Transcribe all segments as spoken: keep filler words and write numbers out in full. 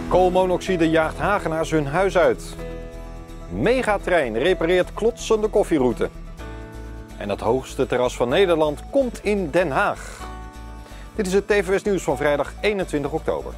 Koolmonoxide jaagt Hagenaars hun huis uit. Megatrein repareert klotsende koffieroute. En het hoogste terras van Nederland komt in Den Haag. Dit is het T V S Nieuws van vrijdag eenentwintig oktober.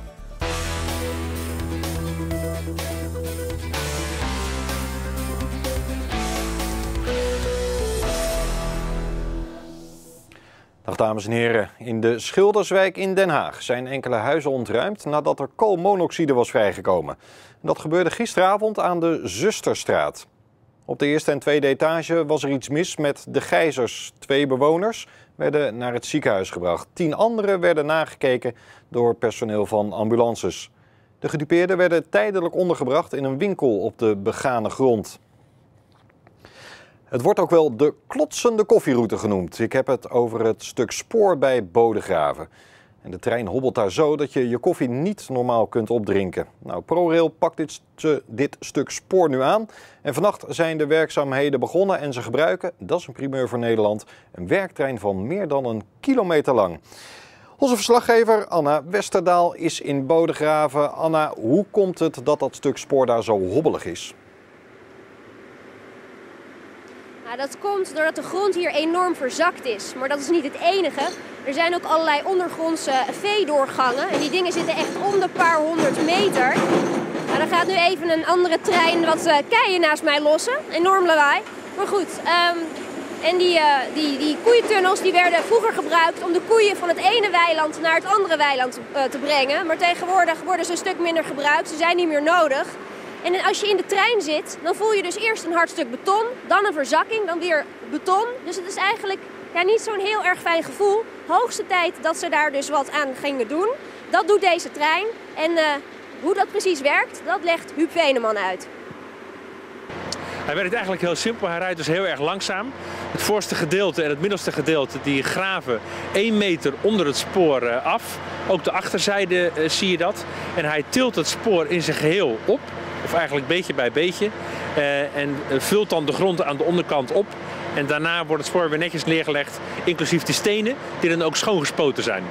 Dag dames en heren. In de Schilderswijk in Den Haag zijn enkele huizen ontruimd nadat er koolmonoxide was vrijgekomen. Dat gebeurde gisteravond aan de Zusterstraat. Op de eerste en tweede etage was er iets mis met de gijzers. Twee bewoners werden naar het ziekenhuis gebracht. Tien anderen werden nagekeken door personeel van ambulances. De gedupeerden werden tijdelijk ondergebracht in een winkel op de begane grond. Het wordt ook wel de klotsende koffieroute genoemd. Ik heb het over het stuk spoor bij Bodegraven. En de trein hobbelt daar zo dat je je koffie niet normaal kunt opdrinken. Nou, ProRail pakt dit, dit stuk spoor nu aan. En vannacht zijn de werkzaamheden begonnen en ze gebruiken, dat is een primeur voor Nederland, een werktrein van meer dan een kilometer lang. Onze verslaggever Anna Westerdaal is in Bodegraven. Anna, hoe komt het dat dat stuk spoor daar zo hobbelig is? Nou, dat komt doordat de grond hier enorm verzakt is. Maar dat is niet het enige. Er zijn ook allerlei ondergrondse veedoorgangen. En die dingen zitten echt om de paar honderd meter. Nou, dan gaat nu even een andere trein wat uh, keien naast mij lossen. Enorm lawaai. Maar goed, um, en die, uh, die, die koeientunnels die werden vroeger gebruikt om de koeien van het ene weiland naar het andere weiland uh, te brengen. Maar tegenwoordig worden ze een stuk minder gebruikt. Ze zijn niet meer nodig. En als je in de trein zit, dan voel je dus eerst een hard stuk beton, dan een verzakking, dan weer beton. Dus het is eigenlijk ja, niet zo'n heel erg fijn gevoel. Hoogste tijd dat ze daar dus wat aan gingen doen. Dat doet deze trein. En uh, hoe dat precies werkt, dat legt Huub Veneman uit. Hij werkt eigenlijk heel simpel. Hij rijdt dus heel erg langzaam. Het voorste gedeelte en het middelste gedeelte die graven één meter onder het spoor uh, af. Ook de achterzijde uh, zie je dat. En hij tilt het spoor in zijn geheel op. Of eigenlijk beetje bij beetje. Uh, en uh, vult dan de grond aan de onderkant op. En daarna wordt het spoor weer netjes neergelegd. Inclusief de stenen die dan ook schoongespoten zijn.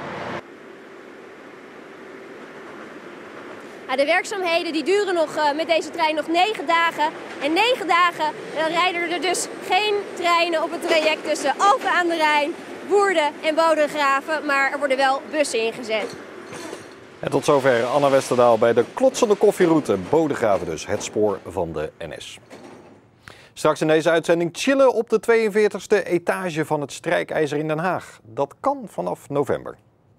Ja, de werkzaamheden die duren nog, uh, met deze trein nog negen dagen. En negen dagen dan rijden er dus geen treinen op het traject tussen Alphen aan de Rijn, Woerden en Bodegraven. Maar er worden wel bussen ingezet. En tot zover Anna Westerdaal bij de klotsende koffieroute. Bodegraven dus, het spoor van de N S. Straks in deze uitzending chillen op de tweeënveertigste etage van het Strijkijzer in Den Haag. Dat kan vanaf november.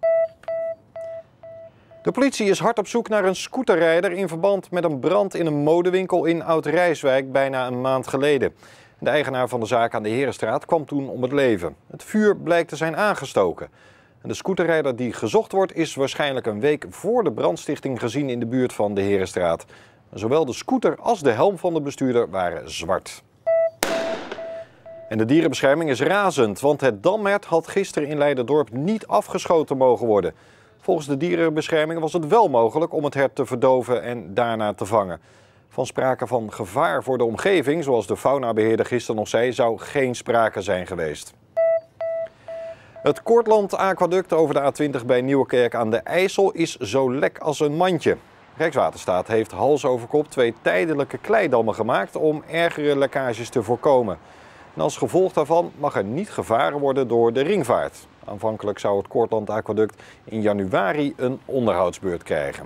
De politie is hard op zoek naar een scooterrijder in verband met een brand in een modewinkel in Oud-Rijswijk bijna een maand geleden. De eigenaar van de zaak aan de Herenstraat kwam toen om het leven. Het vuur blijkt te zijn aangestoken. En de scooterrijder die gezocht wordt is waarschijnlijk een week voor de brandstichting gezien in de buurt van de Herenstraat. Zowel de scooter als de helm van de bestuurder waren zwart. En de dierenbescherming is razend, want het damhert had gisteren in Leiderdorp niet afgeschoten mogen worden. Volgens de dierenbescherming was het wel mogelijk om het hert te verdoven en daarna te vangen. Van sprake van gevaar voor de omgeving, zoals de faunabeheerder gisteren nog zei, zou geen sprake zijn geweest. Het Kortland aquaduct over de A twintig bij Nieuwerkerk aan de IJssel is zo lek als een mandje. Rijkswaterstaat heeft hals over kop twee tijdelijke kleidammen gemaakt om ergere lekkages te voorkomen. En als gevolg daarvan mag er niet gevaren worden door de ringvaart. Aanvankelijk zou het Kortland aquaduct in januari een onderhoudsbeurt krijgen.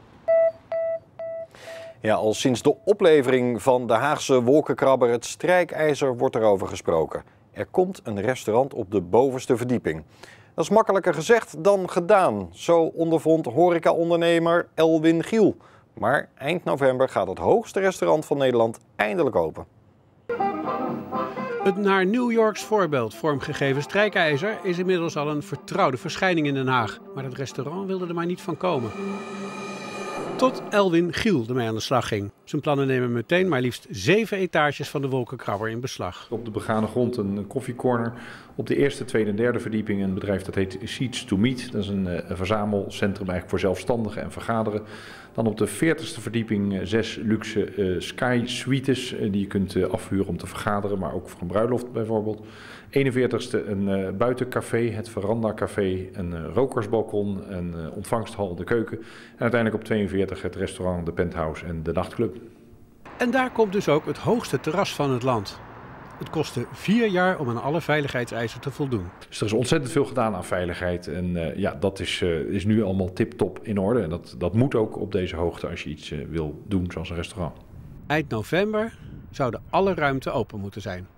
Ja, al sinds de oplevering van de Haagse wolkenkrabber het Strijkijzer wordt erover gesproken. Er komt een restaurant op de bovenste verdieping. Dat is makkelijker gezegd dan gedaan, zo ondervond horecaondernemer Elwin Giel. Maar eind november gaat het hoogste restaurant van Nederland eindelijk open. Het naar New Yorks voorbeeld vormgegeven Strijkijzer is inmiddels al een vertrouwde verschijning in Den Haag. Maar het restaurant wilde er maar niet van komen. Tot Elwin Giel ermee aan de slag ging. Zijn plannen nemen meteen maar liefst zeven etages van de wolkenkrabber in beslag. Op de begane grond een koffiecorner. Op de eerste, tweede en derde verdieping een bedrijf dat heet Seats to Meet. Dat is een, een verzamelcentrum eigenlijk voor zelfstandigen en vergaderen. Dan op de veertigste verdieping zes luxe uh, sky suites uh, die je kunt uh, afhuren om te vergaderen, maar ook voor een bruiloft bijvoorbeeld. eenenveertigste een uh, buitencafé, het Veranda Café, een uh, rokersbalkon, een uh, ontvangsthal, de keuken. En uiteindelijk op tweeënveertig veertig het restaurant, de Penthouse en de nachtclub. En daar komt dus ook het hoogste terras van het land. Het kostte vier jaar om aan alle veiligheidseisen te voldoen. Dus er is ontzettend veel gedaan aan veiligheid. En uh, ja, dat is, uh, is nu allemaal tip-top in orde. En dat, dat moet ook op deze hoogte als je iets uh, wil doen zoals een restaurant. Eind november zouden alle ruimten open moeten zijn.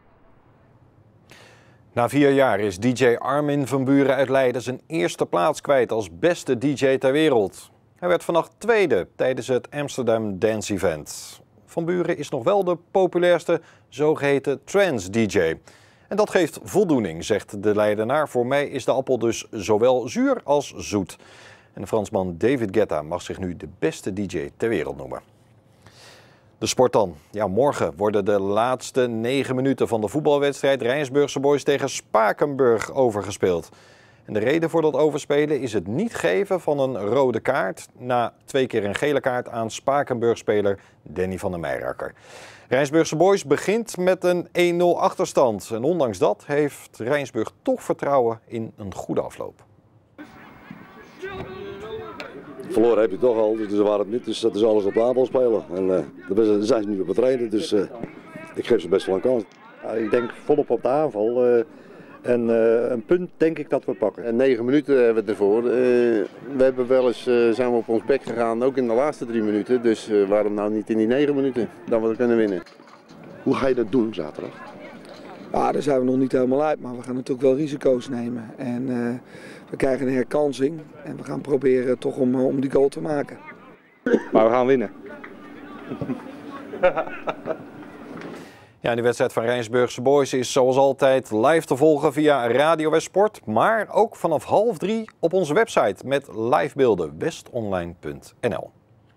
Na vier jaar is D J Armin van Buuren uit Leiden zijn eerste plaats kwijt als beste D J ter wereld. Hij werd vannacht tweede tijdens het Amsterdam Dance Event. Van Buuren is nog wel de populairste zogeheten trance-D J. En dat geeft voldoening, zegt de Leidenaar. Voor mij is de appel dus zowel zuur als zoet. En de Fransman David Guetta mag zich nu de beste D J ter wereld noemen. De sport dan. Ja, morgen worden de laatste negen minuten van de voetbalwedstrijd Rijnsburgse Boys tegen Spakenburg overgespeeld. En de reden voor dat overspelen is het niet geven van een rode kaart na twee keer een gele kaart aan Spakenburg-speler Danny van der Meijerakker. Rijnsburgse Boys begint met een één nul achterstand. En ondanks dat heeft Rijnsburg toch vertrouwen in een goede afloop. Verloren heb je toch al, dus waar het niet, dus dat is alles op tafel spelen. En uh, daar zijn ze nu op het trainen, dus uh, ik geef ze best wel een kans. Ja, ik denk volop op de aanval. Uh, en uh, een punt denk ik dat we pakken. En negen minuten hebben we ervoor. Uh, we hebben wel eens, uh, zijn we op ons bek gegaan, ook in de laatste drie minuten. Dus uh, waarom nou niet in die negen minuten, dat we kunnen winnen. Hoe ga je dat doen zaterdag? Ja, daar zijn we nog niet helemaal uit, maar we gaan natuurlijk wel risico's nemen. En uh, we krijgen een herkansing en we gaan proberen toch om, om die goal te maken. Maar we gaan winnen. Ja, de wedstrijd van Rijnsburgse Boys is zoals altijd live te volgen via Radio West Sport. Maar ook vanaf half drie op onze website met livebeelden westonline punt n l.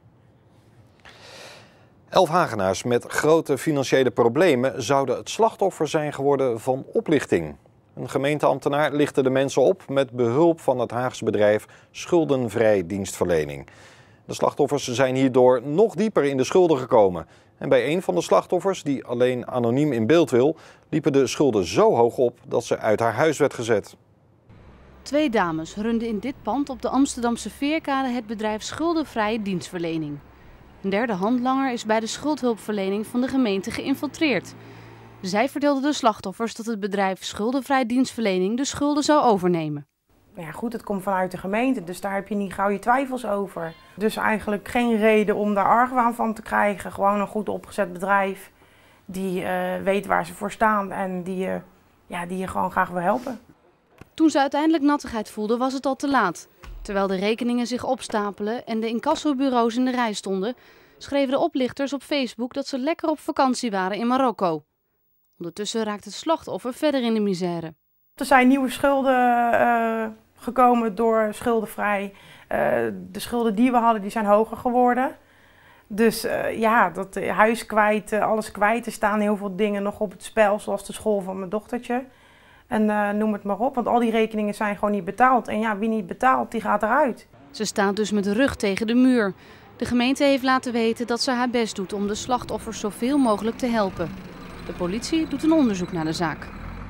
Elf Hagenaars met grote financiële problemen zouden het slachtoffer zijn geworden van oplichting. Een gemeenteambtenaar lichtte de mensen op met behulp van het Haagse bedrijf Schuldenvrij Dienstverlening. De slachtoffers zijn hierdoor nog dieper in de schulden gekomen. En bij een van de slachtoffers, die alleen anoniem in beeld wil, liepen de schulden zo hoog op dat ze uit haar huis werd gezet. Twee dames runden in dit pand op de Amsterdamse Veerkade het bedrijf Schuldenvrij Dienstverlening. Een derde handlanger is bij de schuldhulpverlening van de gemeente geïnfiltreerd. Zij vertelden de slachtoffers dat het bedrijf Schuldenvrij Dienstverlening de schulden zou overnemen. Ja goed, het komt vanuit de gemeente, dus daar heb je niet gauw je twijfels over. Dus eigenlijk geen reden om daar argwaan van te krijgen. Gewoon een goed opgezet bedrijf die uh, weet waar ze voor staan en die, uh, ja, die je gewoon graag wil helpen. Toen ze uiteindelijk nattigheid voelden was het al te laat. Terwijl de rekeningen zich opstapelen en de incassobureaus in de rij stonden, schreven de oplichters op Facebook dat ze lekker op vakantie waren in Marokko. Ondertussen raakt het slachtoffer verder in de misère. Er zijn nieuwe schulden uh, gekomen door Schuldenvrij. Uh, de schulden die we hadden, die zijn hoger geworden. Dus uh, ja, dat uh, huis kwijt, uh, alles kwijt. Er staan heel veel dingen nog op het spel, zoals de school van mijn dochtertje. En uh, noem het maar op, want al die rekeningen zijn gewoon niet betaald. En ja, wie niet betaalt, die gaat eruit. Ze staat dus met de rug tegen de muur. De gemeente heeft laten weten dat ze haar best doet om de slachtoffers zoveel mogelijk te helpen. De politie doet een onderzoek naar de zaak.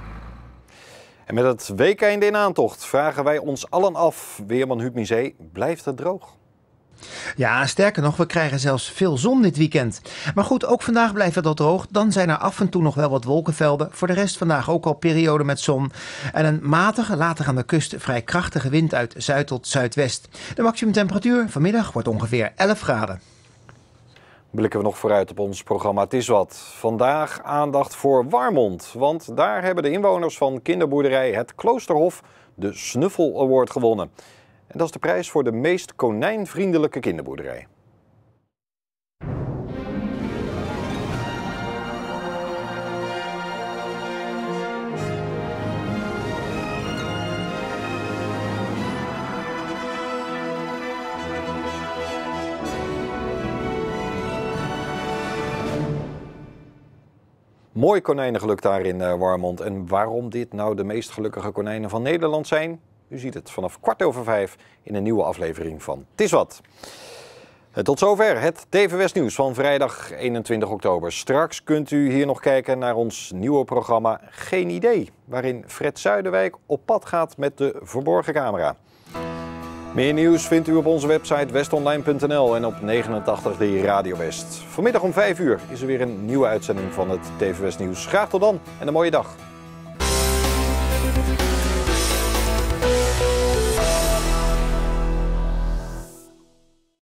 En met het weekeinde in aantocht vragen wij ons allen af, weerman Huub Misé, blijft het droog? Ja, sterker nog, we krijgen zelfs veel zon dit weekend. Maar goed, ook vandaag blijft het al droog. Dan zijn er af en toe nog wel wat wolkenvelden. Voor de rest vandaag ook al periode met zon. En een matige, later aan de kust vrij krachtige wind uit zuid tot zuidwest. De maximumtemperatuur vanmiddag wordt ongeveer elf graden. Blikken we nog vooruit op ons programma Het is wat. Vandaag aandacht voor Warmond. Want daar hebben de inwoners van kinderboerderij Het Kloosterhof de Snuffel Award gewonnen. En dat is de prijs voor de meest konijnvriendelijke kinderboerderij. Mooi konijnengeluk daar in Warmond. En waarom dit nou de meest gelukkige konijnen van Nederland zijn? U ziet het vanaf kwart over vijf in een nieuwe aflevering van Het is wat. Tot zover het T V West Nieuws van vrijdag eenentwintig oktober. Straks kunt u hier nog kijken naar ons nieuwe programma Geen Idee, waarin Fred Zuiderwijk op pad gaat met de verborgen camera. Meer nieuws vindt u op onze website westonline punt n l en op negenentachtig drie Radio West. Vanmiddag om vijf uur is er weer een nieuwe uitzending van het T V West Nieuws. Graag tot dan en een mooie dag.